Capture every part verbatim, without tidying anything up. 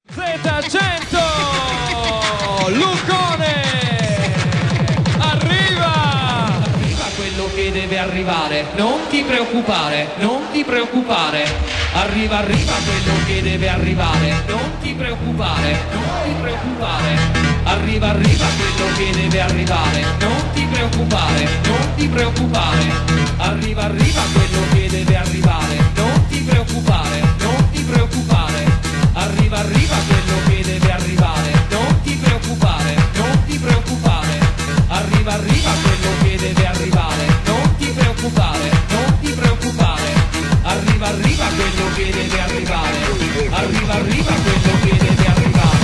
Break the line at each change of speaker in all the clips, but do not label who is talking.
Z cento Lucone arriva!
Arriva quello che deve arrivare, non ti preoccupare, non ti preoccupare. Arriva, arriva quello che deve arrivare, non ti preoccupare, non ti preoccupare. Arriva, arriva quello che deve arrivare, non ti preoccupare, non ti preoccupare. Arriva, arriva quello che deve arrivare, non ti preoccupare, non ti preoccupare. Arriva, arriva quello che deve arrivare, non ti preoccupare, non ti preoccupare. Arriva, arriva quello che deve arrivare, non ti preoccupare, non ti preoccupare. Arriva, arriva quello che deve arrivare, arriva, arriva quello che deve arrivare.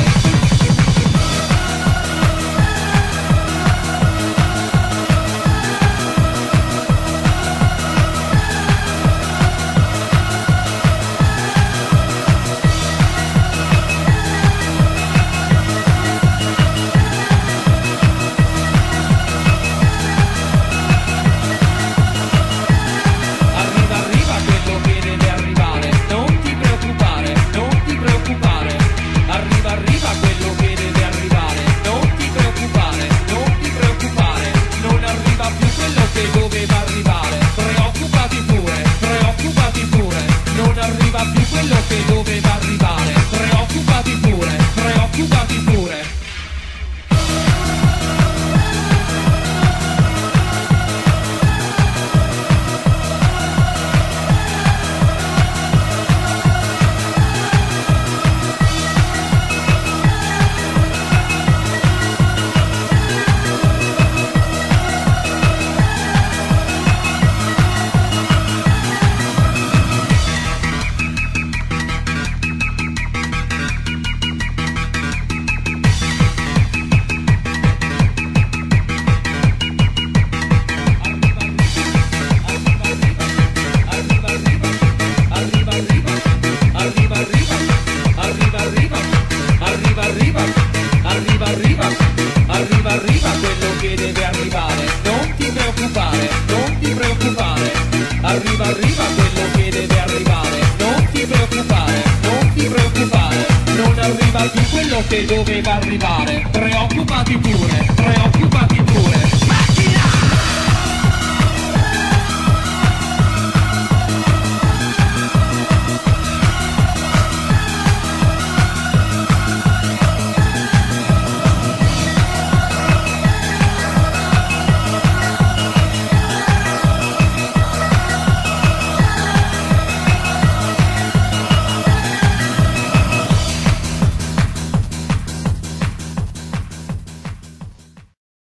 Arriva, arriva quello che deve arrivare, non ti preoccupare, non ti preoccupare. Non arriva più quello che doveva arrivare, preoccupati pure, preoccupati pure.